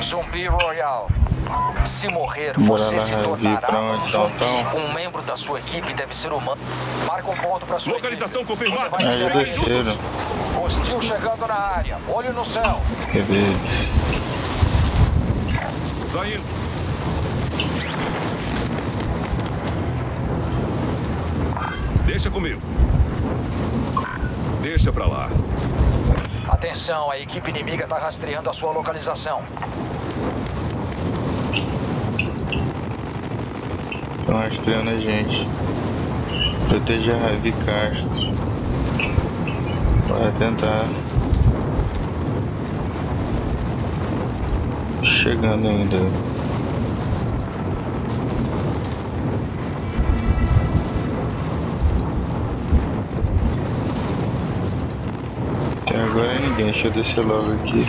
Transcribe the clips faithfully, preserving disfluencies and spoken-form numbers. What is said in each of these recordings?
Zumbi Royal. Se morrer, Bora você lá, se Ravi, tornará pra um onde zumbi. então? Um membro da sua equipe deve ser humano. Marca um ponto pra sua Localização equipe. confirmada. Você vai Ah, já chegar em desceram. minutos. Hostil chegando na área. Olho no céu. Cadê eles? Saindo. Deixa comigo. Deixa pra lá. Atenção, a equipe inimiga está rastreando a sua localização. Estão rastreando a gente. Proteja a Ravi Castro. Bora tentar. Chegando ainda. Até agora é ninguém. Deixa eu descer logo aqui.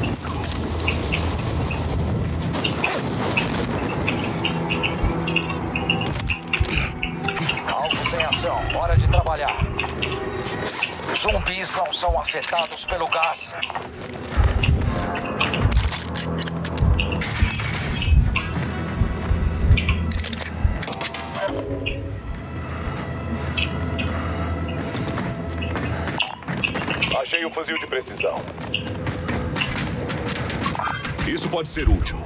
Alvo sem ação. Hora de trabalhar. Zumbis não são afetados pelo gás. Achei um fuzil de precisão. Isso pode ser útil.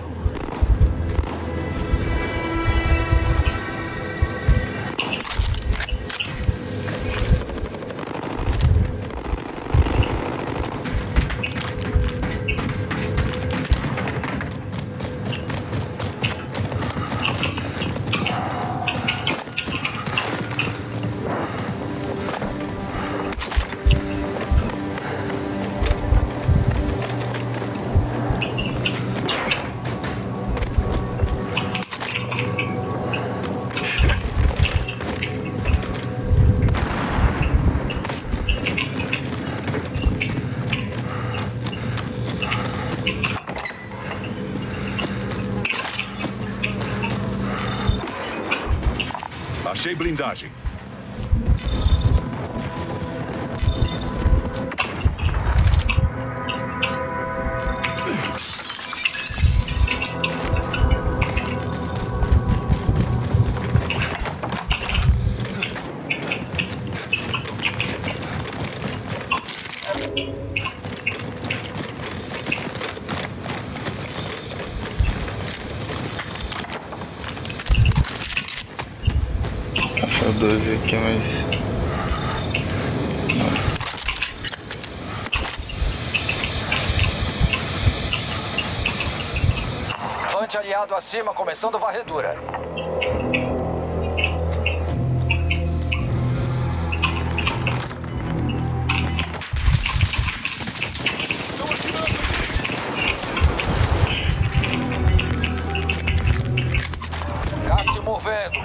Achei blindagem. Essa doze aqui, mas... Vante aliado acima, começando varredura. Gás se movendo.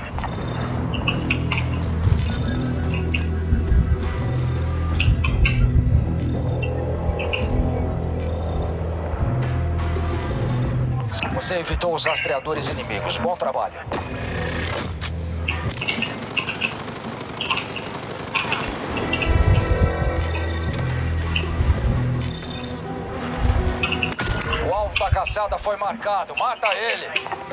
Você evitou os rastreadores inimigos. Bom trabalho. O alvo da caçada foi marcado. Mata ele.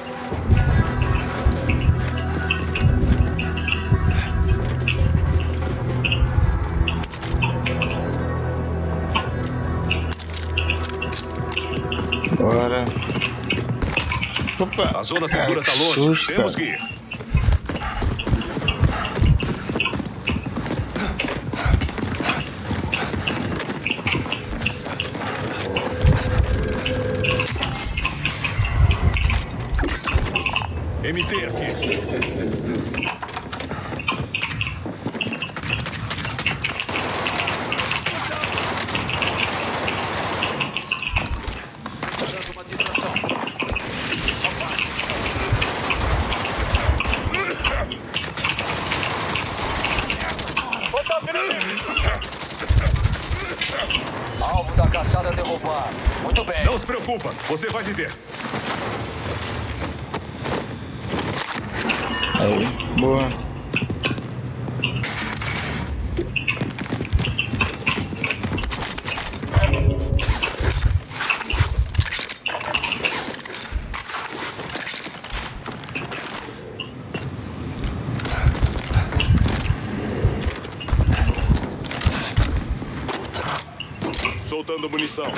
Bora. Opa. A zona segura tá longe. Susto, Temos cara. que ir. M T aqui. Alvo da caçada derrubado. Muito bem. Não se preocupa, você vai viver. Aí, boa. faltando munição.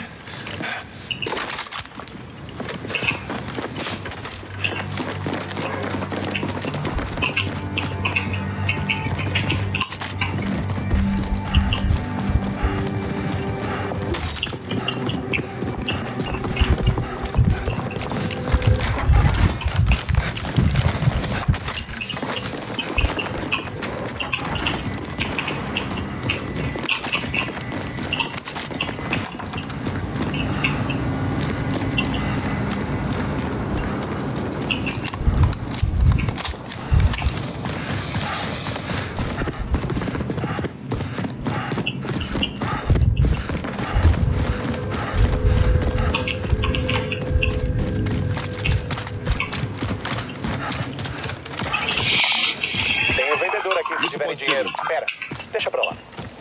Se tiverem dinheiro, espera. Deixa pra lá.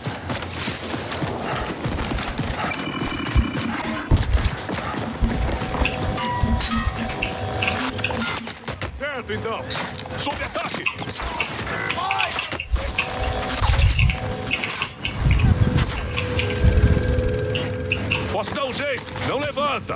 Certo, então. Sob ataque! Vai! Posso dar um jeito. Não levanta.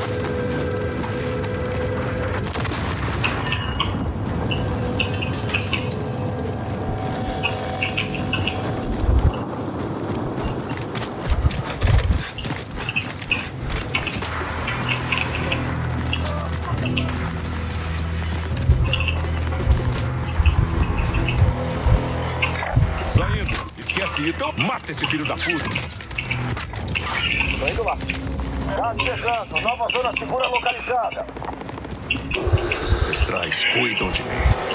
Então, mata esse filho da puta! Tô indo lá. Gás chegando. Nova zona segura localizada. Os ancestrais cuidam de mim.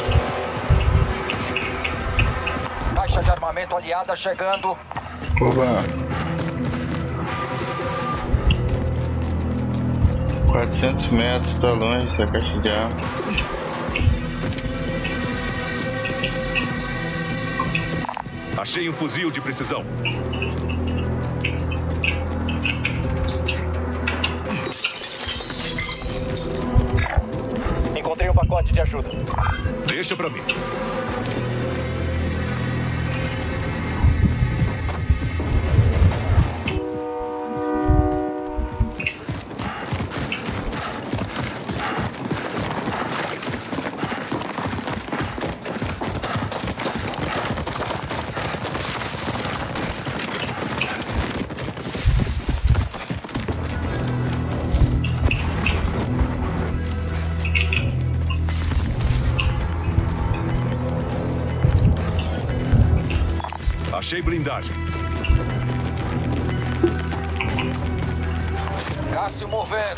Caixa de armamento aliada chegando. Oba. quatrocentos metros, tá longe essa caixa de arma. Achei um fuzil de precisão. Encontrei um pacote de ajuda. Deixa pra mim. Achei blindagem. Gás se movendo.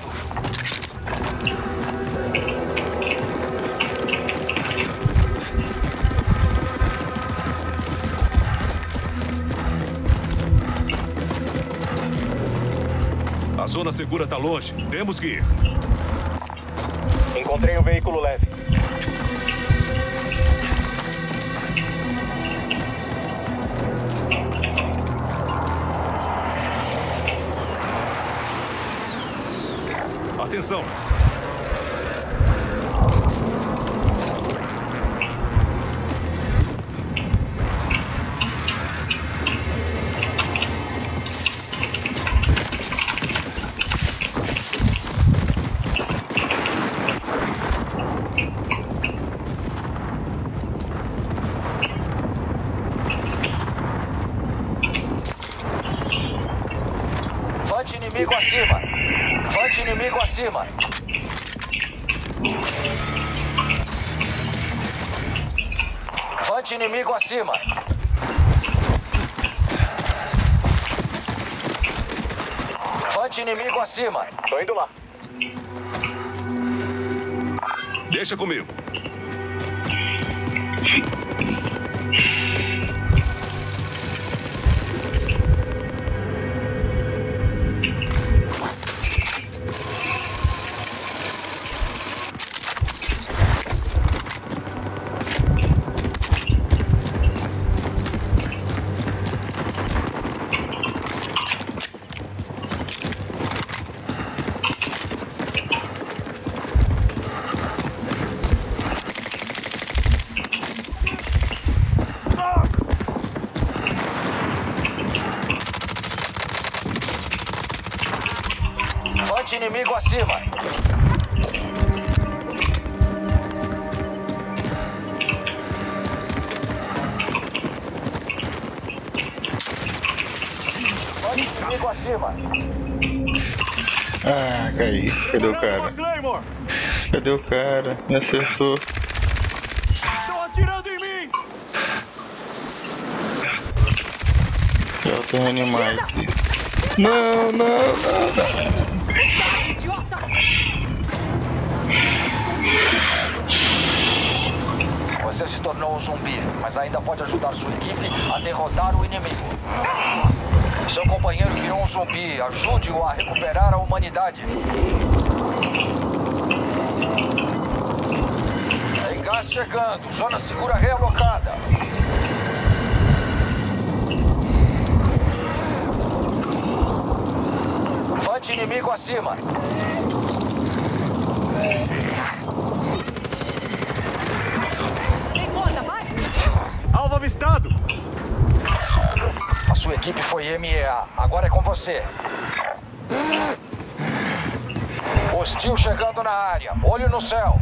A zona segura tá longe. Temos que ir. Encontrei um veículo leve. Atenção! Vante inimigo acima. Vante inimigo acima. Vante inimigo acima. Vante inimigo acima. Tô indo lá. Deixa comigo. inimigo acima. Fante inimigo acima. Ah, caí. Cadê o cara? Cadê o cara? Me acertou. Estão atirando em mim! Eu tô reanimado aqui. Não, não, não, não. Idiota! Você se tornou um zumbi, mas ainda pode ajudar sua equipe a derrotar o inimigo. Seu companheiro virou um zumbi. Ajude-o a recuperar a humanidade. Tem gás chegando. Zona segura realocada. Fante inimigo acima. Tem conta, vai! Alvo avistado! A sua equipe foi M E A. Agora é com você. Hostil chegando na área. Olho no céu.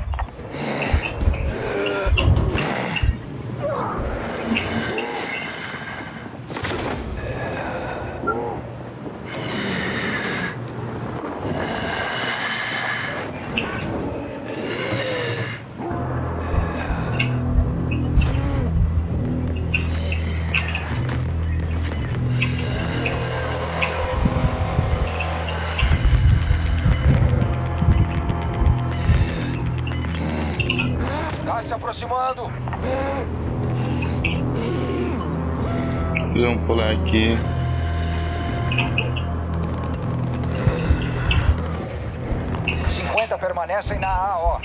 Gás se aproximando. Vamos pular aqui. cinquenta permanecem na A O.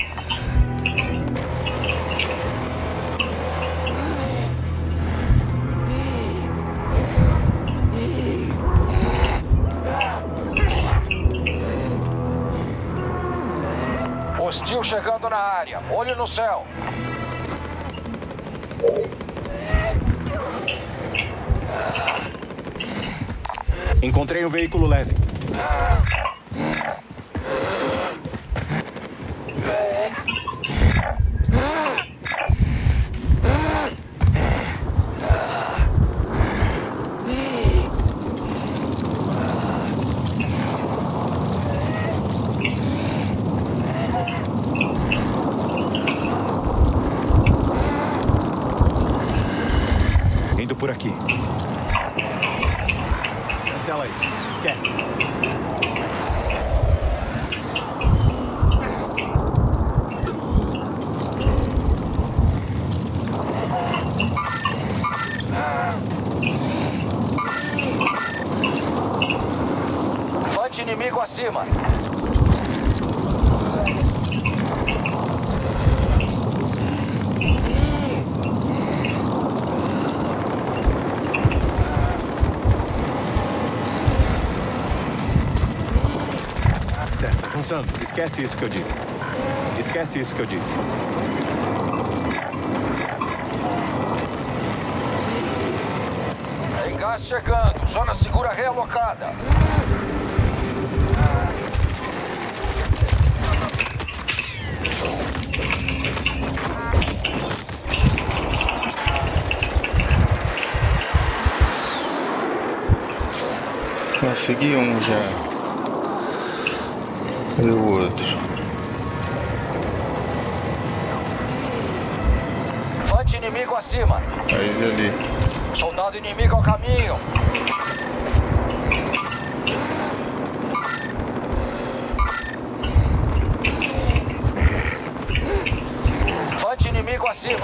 Hostil chegando na área. Olho no céu. Encontrei um veículo leve. Indo por aqui. Cancela isso. Esquece. Fante inimigo acima. Certo, avançando. Esquece isso que eu disse. Esquece isso que eu disse. Tem gás chegando. Zona segura realocada. Consegui um já. E o outro? Fante inimigo acima. Aí ali. Soldado inimigo ao caminho. Fante inimigo acima.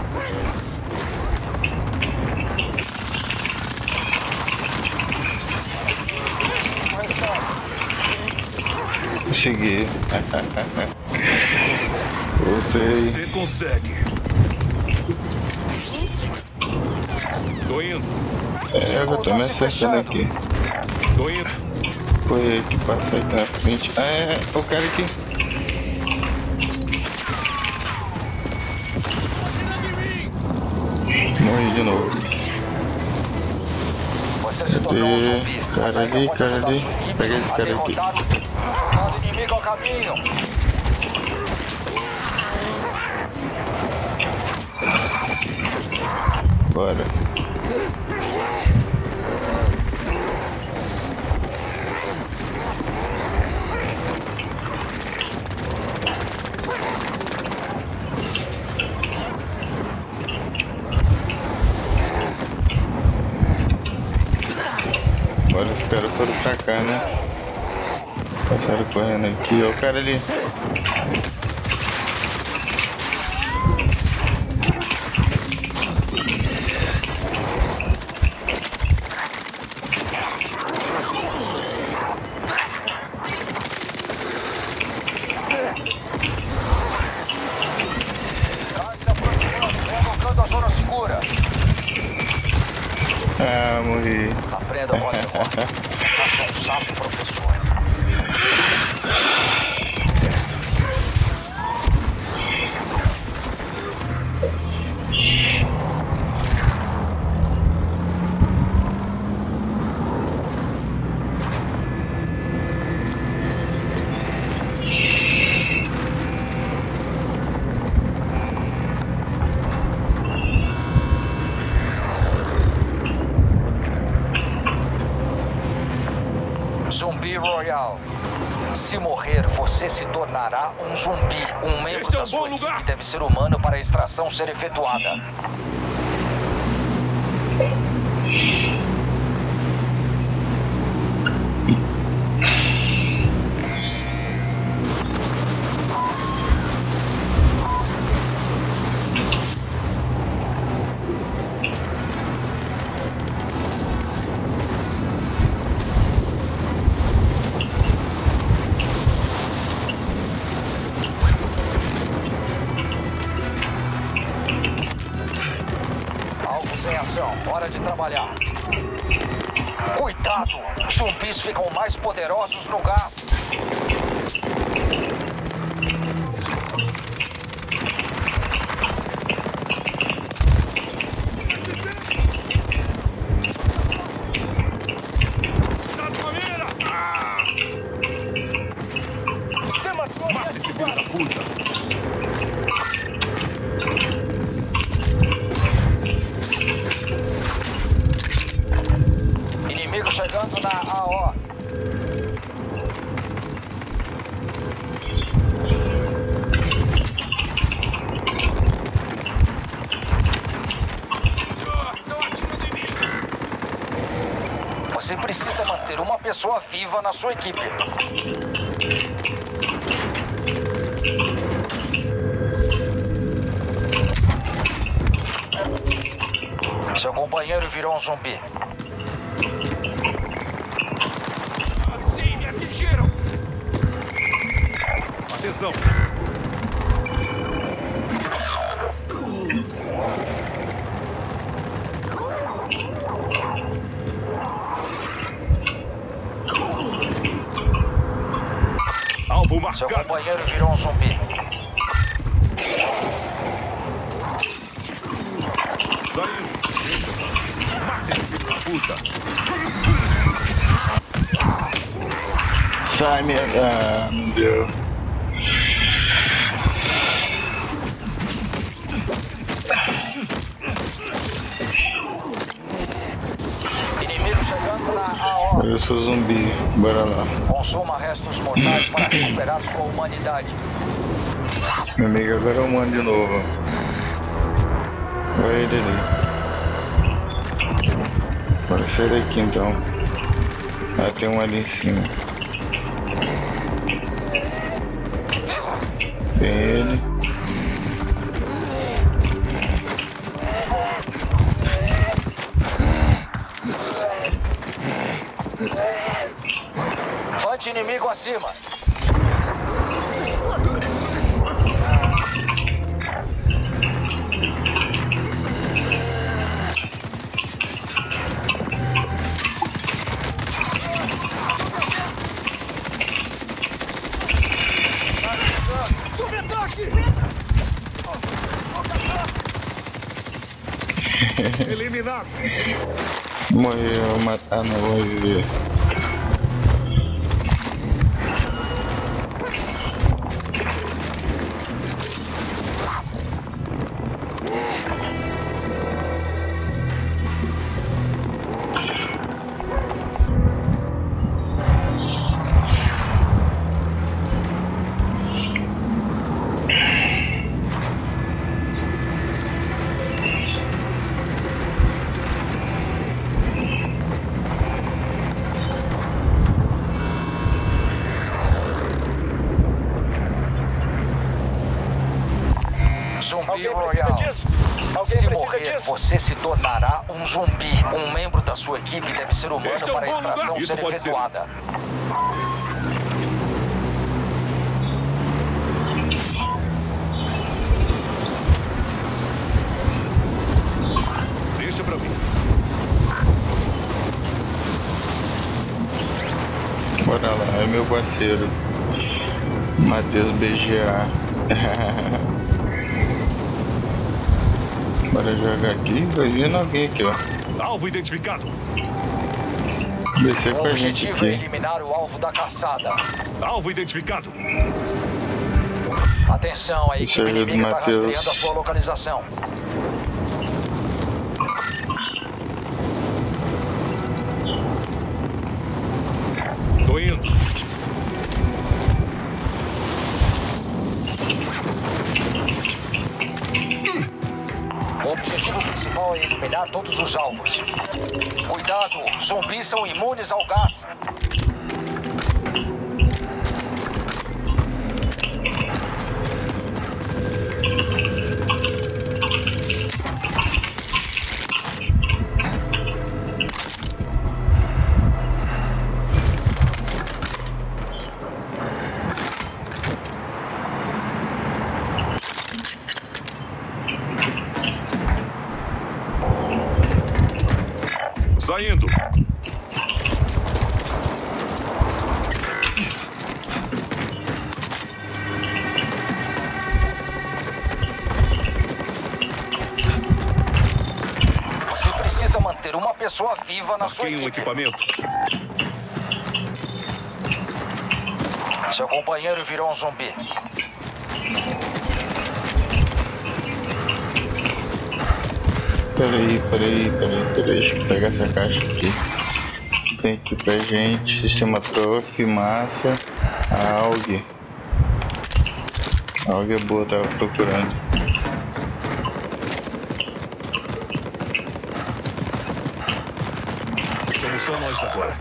Consegui. Voltei. Você consegue. Tô indo. É, eu tô me acertando aqui. Tô indo. Foi ele que passou aqui na frente. Ah, é, o cara aqui. Morri de novo. Você se tornou um zumbi. Cara ali, cara ali. Pega esse cara aqui. inimigo ao caminho. Bora. Agora os caras foram pra cá, né? Passaram correndo aqui, ó o cara ali. Tá se aproximando, colocando a zona segura. Ah, morri. Aprenda com a derrota. Faça um sapo, professor. Zumbi Royal. Se morrer, você se tornará um zumbi. Um membro Este é um da sua bom equipe lugar. deve ser humano para a extração ser efetuada. Alvos em ação, hora de trabalhar. Cuidado! Zumbis ficam mais poderosos no gás. Mata esse filho da puta! Inimigo chegando na A O. Você precisa manter uma pessoa viva na sua equipe. Seu companheiro virou um zumbi. Sim, me atingiram! Atenção! Alvo Seu marcado! companheiro virou um zumbi. Saindo! Mata esse filho da puta! Sai, minha. Ah, não deu. Inimigo chegando na A O. Eu sou zumbi. Bora lá. Consuma restos mortais para recuperar sua humanidade. Meu amigo, agora eu mando de novo. Olha ele ali. Bora sair daqui então. Ah, tem um ali em cima. Tem ele. Fante inimigo acima. Eliminado! Morreu, matar, não vou viver. Zumbi Alguém Royal. precisa disso? Alguém Se precisa morrer, disso? você se tornará um zumbi. Um membro da sua equipe deve ser humano Este é um para a bom extração lugar. Isso ser pode ser. efetuada. Deixa pra mim. Bora lá, é meu parceiro. Matheus B G A. Bora jogar aqui. Vai vindo alguém aqui, ó. Alvo identificado. Descer O com a gente objetivo é aqui. eliminar o alvo da caçada. Alvo identificado. Atenção, a Isso equipe ajuda o inimiga está Matheus. rastreando a sua localização. Tô indo. O objetivo principal é eliminar todos os alvos. Cuidado, zumbis são imunes ao gás. Saindo. Você precisa manter uma pessoa viva na sua Marquei um equipe. equipamento. Seu companheiro virou um zumbi. Peraí, peraí, peraí, peraí. Deixa eu pegar essa caixa aqui. Tem aqui pra gente. Sistema Trophy, massa. A A U G. A A U G é boa, tava procurando. Somos só nós agora.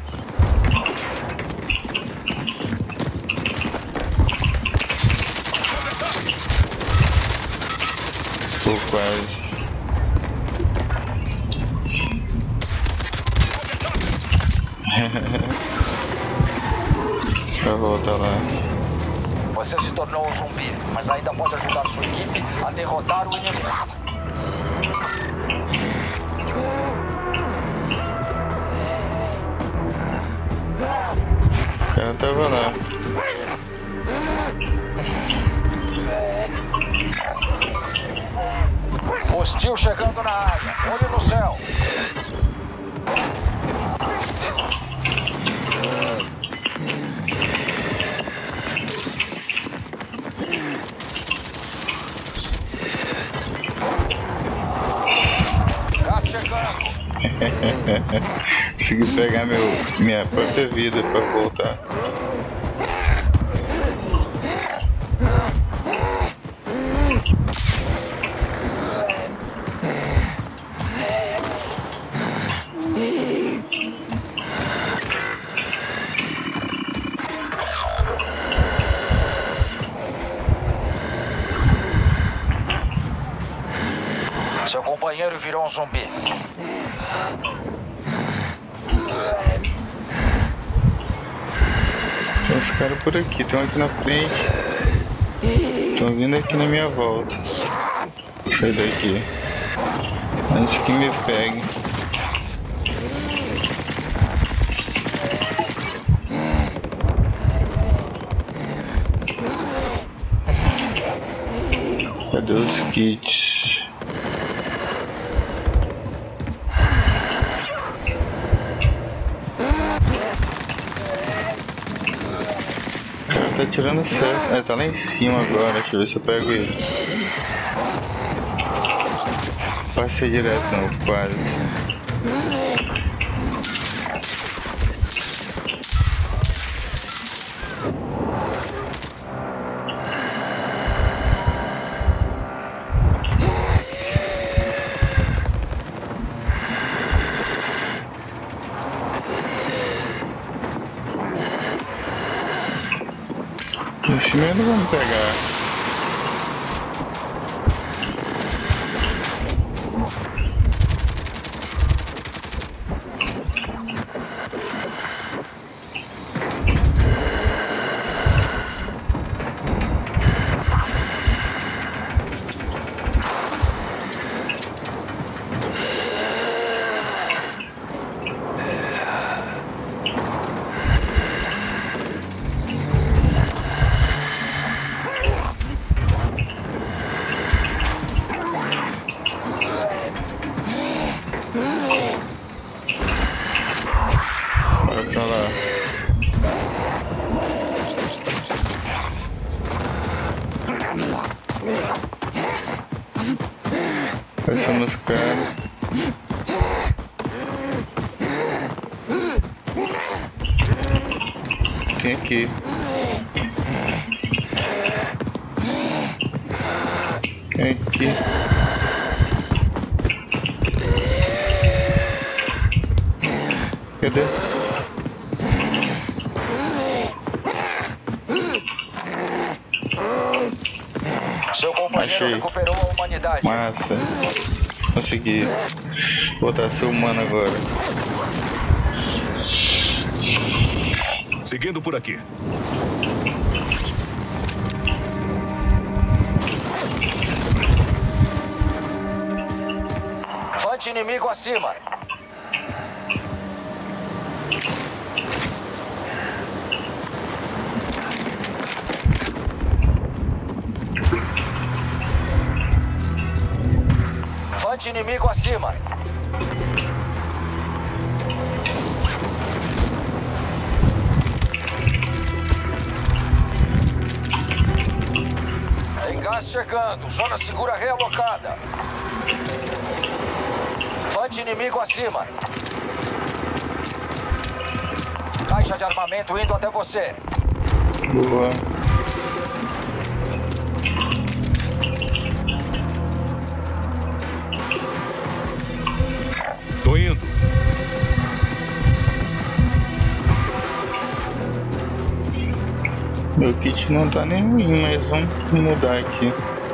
Tô quase. Deixa eu voltar lá. Você se tornou um zumbi, mas ainda pode ajudar sua equipe a derrotar o inimigo. O cara tava lá. Hostil chegando na área. Olho no céu. Gás chegando. Consegui pegar meu, minha própria vida pra voltar. Seu companheiro virou um zumbi. Tem uns caras por aqui, estão aqui na frente. Estão vindo aqui na minha volta. Vou sair daqui. Antes que me peguem. Cadê os kits? O cara tá tirando certo. É, tá lá em cima agora. Deixa eu ver se eu pego ele. Passei direto, não, quase. Aqui em cima não vamos pegar. Passamos os caras. Tem aqui. Tem aqui. Cadê? Seu companheiro Achei. recuperou a humanidade. Massa. Consegui. Botar ser humano agora. Seguindo por aqui. Fante inimigo acima. Fante inimigo acima. Tem gás chegando. Zona segura realocada. Fante inimigo acima. Caixa de armamento indo até você. Boa. Tô indo. Meu kit não tá nem ruim, mas vamos mudar aqui.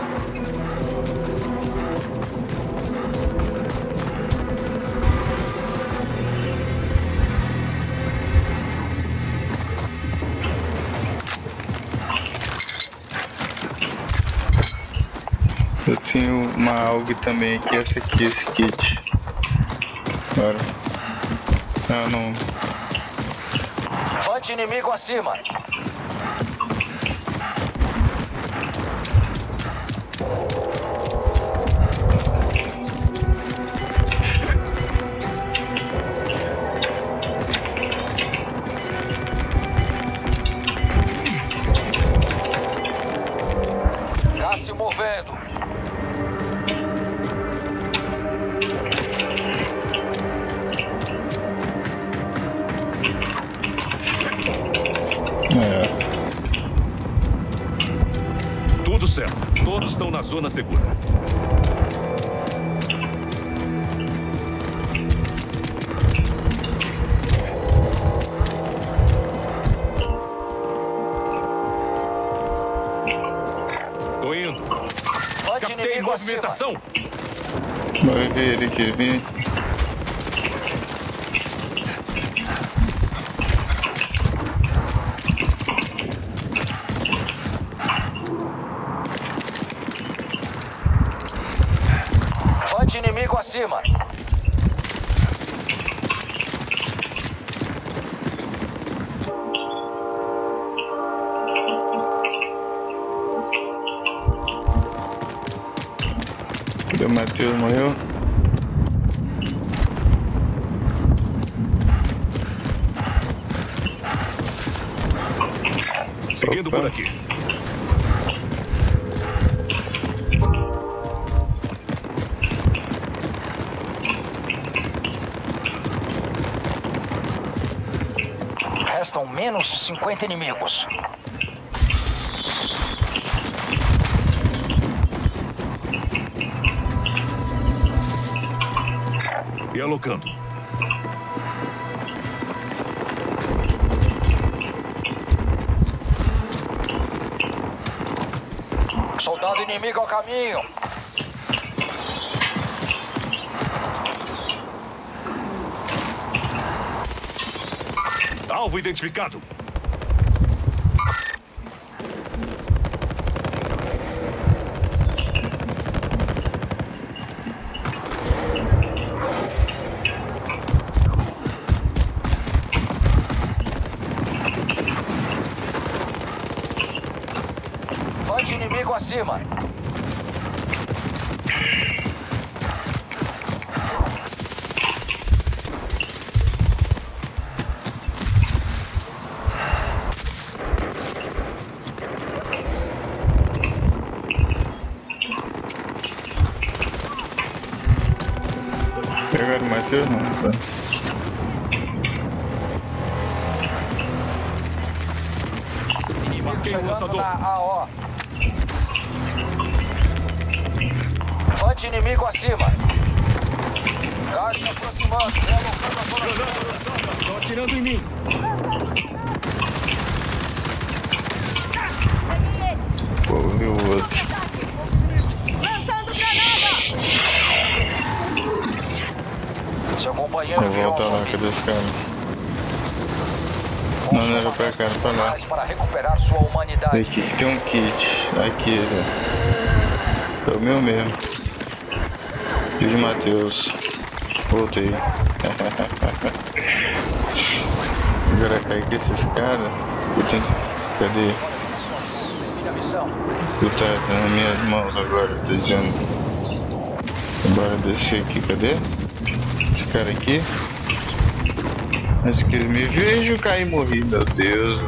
Eu tenho uma A U G também aqui, essa aqui, esse kit. Agora. Não, não. Fante inimigo acima. Gás se movendo. É. Tudo certo. Todos estão na zona segura. Tô indo. Fante Captei inimigo acima. movimentação. Vai ver ele aqui, vem. Fante inimigo acima. Cadê o Matheus? Morreu? Seguindo Opa. por aqui. Restam menos de cinquenta inimigos. E alocando. Soldado inimigo ao caminho. Alvo identificado. Fante inimigo acima. Pegaram o Matheus não, tá? Inimigo chegando na A O. Fante inimigo acima. Gás se aproximando. Relocando a zona. Estão atirando em mim. Pô, e o outro? Lançando granada! Seu companheiro Vou virou voltar um lá, zumbi. cadê os caras? Não, não era pra cá, era pra lá. Para recuperar sua humanidade. Aqui que tem um kit. Aqui, ó. É o meu mesmo. E o de Matheus. Voltei. Agora cair com esses caras. Eu tenho... Cadê? Minha missão. Eu tá nas minhas mãos agora, tá dizendo. Bora descer aqui, cadê? Esse cara aqui. Antes que eles me vejam, eu caí e morri, meu Deus.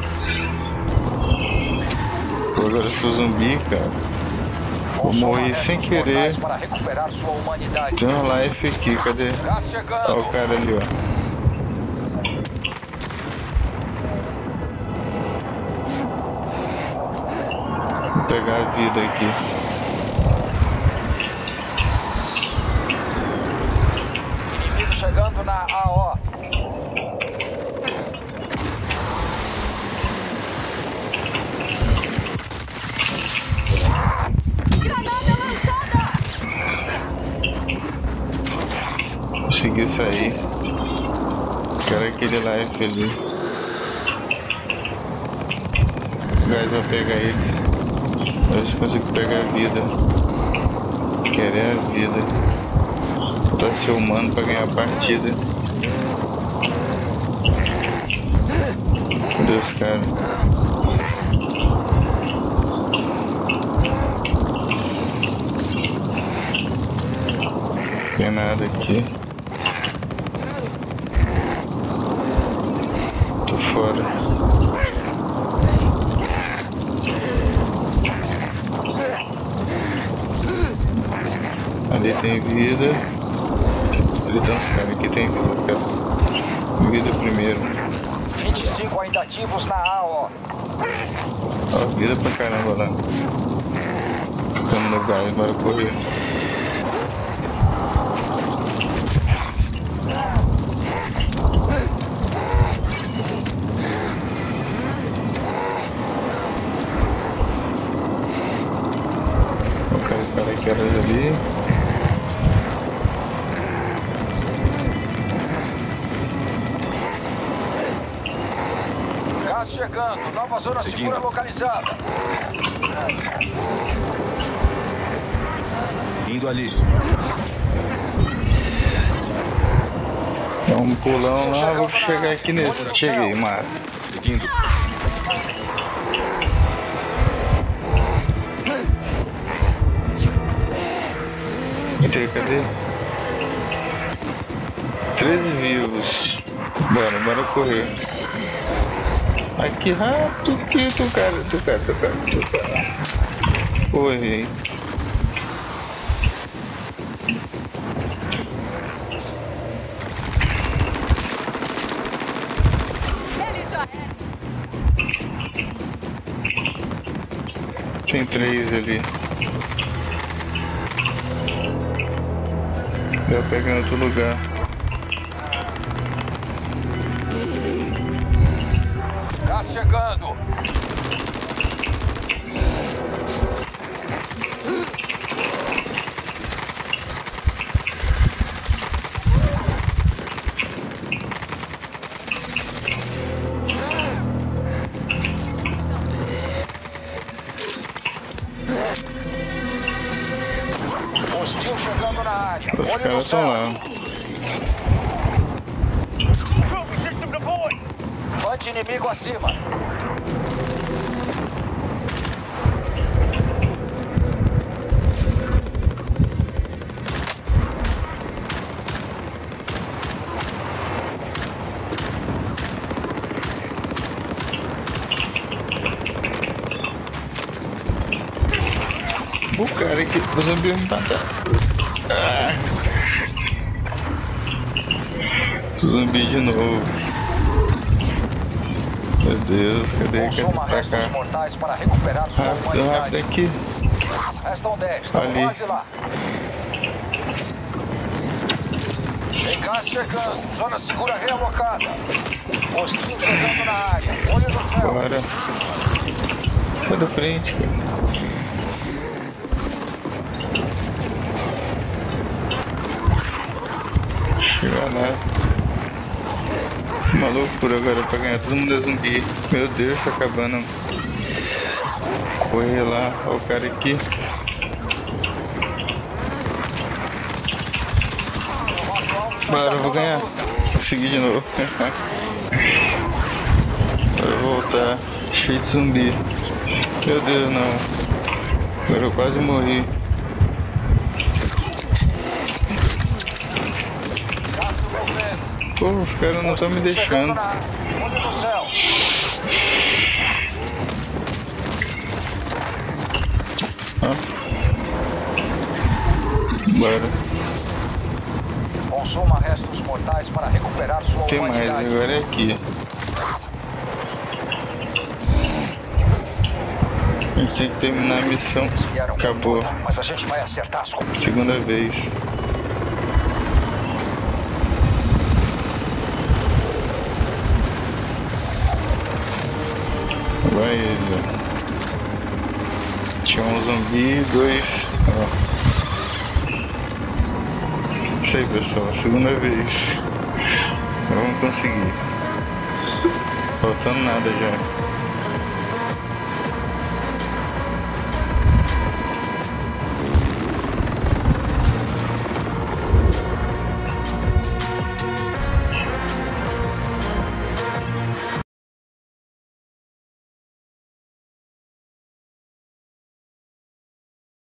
Pô, agora eu sou zumbi, cara. Eu morri sem querer. Para recuperar sua humanidade. Tem um life aqui, cadê? Gás chegando. Olha o cara ali, ó. Vou pegar a vida aqui. Inimigo chegando na A O. Granada lançada! Consegui sair. Quero aquele life ali. O gás vai pegar eles. Ver se consigo pegar a vida. Querer a vida. Tá ser humano pra ganhar a partida. Cadê os caras? Não tem nada aqui. Tô fora. Ali tem vida. Ali tem uns caras. Aqui tem vida, cara. Vida primeiro. vinte e cinco ainda ativos na A O. Ó, vida pra caramba lá. Ficando no gás, bora correr. O cara, o cara que era ali. Gás chegando. Nova zona segura localizada. Indo ali. Dá um pulão lá, vou chegar aqui nesse. Cheguei, mata. Seguindo. Cadê, cadê? treze vivos. Bora, bora correr. Aqui, rato, que tu cara, tu cara, tu cara, tu cara. Corre. Ele já era. Tem três ali. Eu pego em outro lugar. Gás chegando. Hostil chegando na área. Os Olho no caras estão céu. lá. Fante inimigo acima. O cara aqui, o zumbi me matar. Ah. Zumbi de novo. Meu Deus, cadê? Consuma Cadê pra restos cá? mortais para recuperar sua Rápido, humanidade. rápido aqui. Restam dez, estão Ali. quase lá. Engás chegando, zona segura realocada. Hostil chegando na área, olho no céu. Bora. Sai da frente, cara. Chega lá. Uma loucura agora pra ganhar, todo mundo é zumbi. Meu Deus, tá acabando. Corre lá, olha o cara aqui. Bora, eu vou ganhar. Consegui de novo. Bora voltar. Cheio de zumbi. Meu Deus, não. Agora eu quase morri. Pô, os caras não estão me deixando. Olho no céu. Ah. Bora. Consuma restos mortais para recuperar sua Tem mais, humanidade. agora é aqui. A gente tem que terminar a missão. Vieram com Acabou. tudo, mas a gente vai acertar as coisas. Segunda vez. Vai ele, ó. Tinha um zumbi, dois. Ó. Isso aí, pessoal, segunda vez. Vamos conseguir. Faltando nada já.